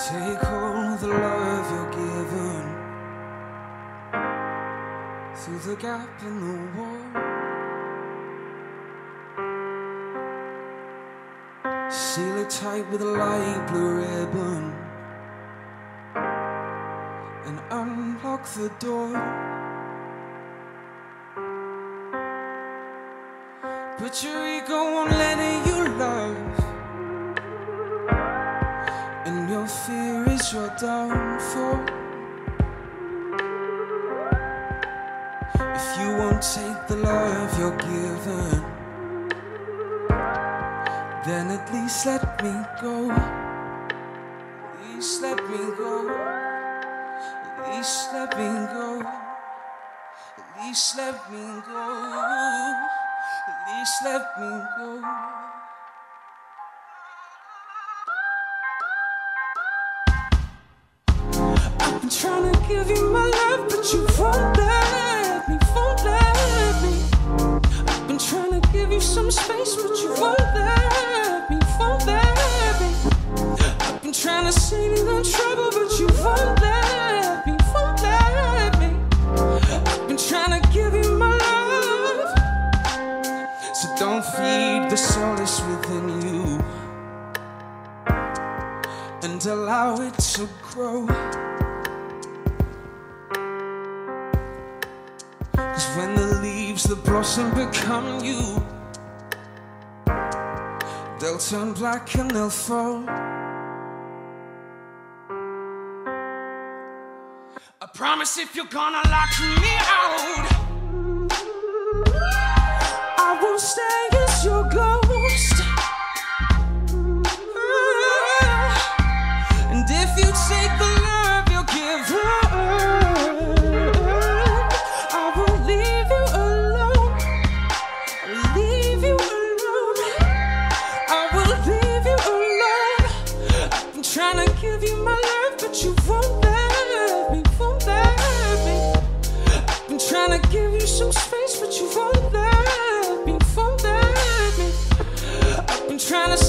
Take all the love you're given through the gap in the wall. Seal it tight with a light blue ribbon and unlock the door. Put your ego on letting you love, and your fear is your downfall. If you won't take the love you're given, then at least let me go. At least let me go. At least let me go. At least let me go. At least let me go. I've been trying to give you my love, but you won't let me, won't let me. I've been trying to give you some space, but you won't let me, won't let me. I've been trying to save you the trouble, but you won't let me, won't let me. I've been trying to give you my love, so don't feed the solace within you and allow it to grow. Cause when the leaves that blossom become you, they'll turn black and they'll fall. I promise if you're gonna lock me out, I won't stay as your ghost. And if you take the love you're given, I will leave you alone. I'll leave you alone. I will leave you alone. I've been trying to give you my love, but you won't let me, won't let me. I've been trying to give you some space, but you won't let me, won't let me. I've been trying to